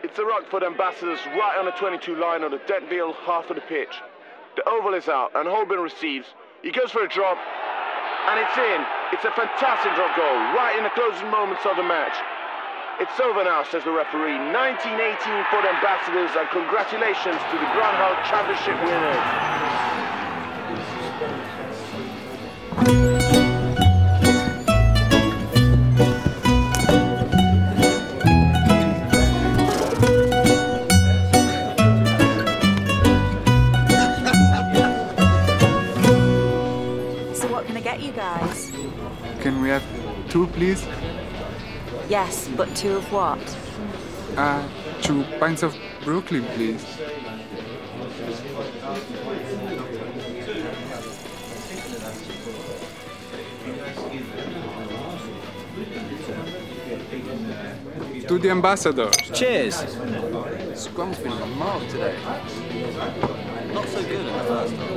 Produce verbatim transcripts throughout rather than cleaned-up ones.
It's the Rockford Ambassadors right on the twenty-two line on the Dentville half of the pitch. The oval is out and Holborn receives. He goes for a drop and it's in. It's a fantastic drop goal right in the closing moments of the match. It's over now, says the referee. nineteen eighteen for the Ambassadors, and congratulations to the Groundhog Championship winners. You guys. Can we have two, please? Yes, but two of what? Uh, two pints of Brooklyn, please. To the Ambassadors. Cheers. Scrum's been on mark today. Not so good in the first half.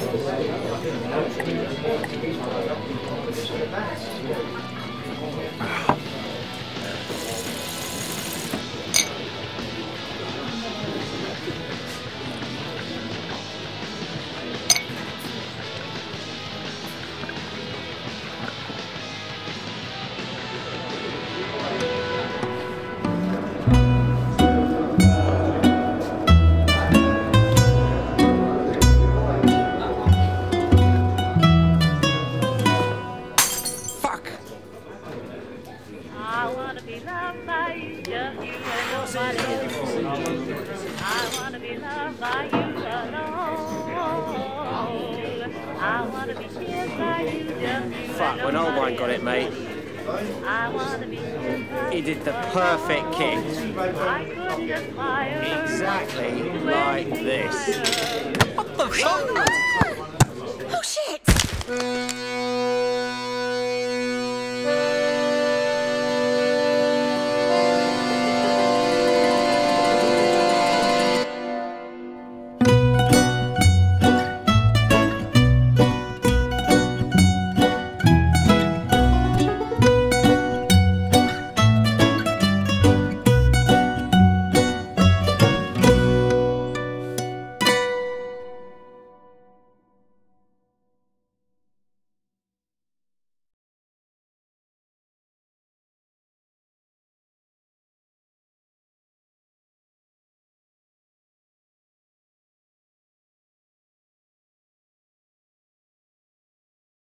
Fuck, when Holborn got it, mate, he did the perfect kick. Exactly like this. What the fuck? Oh shit!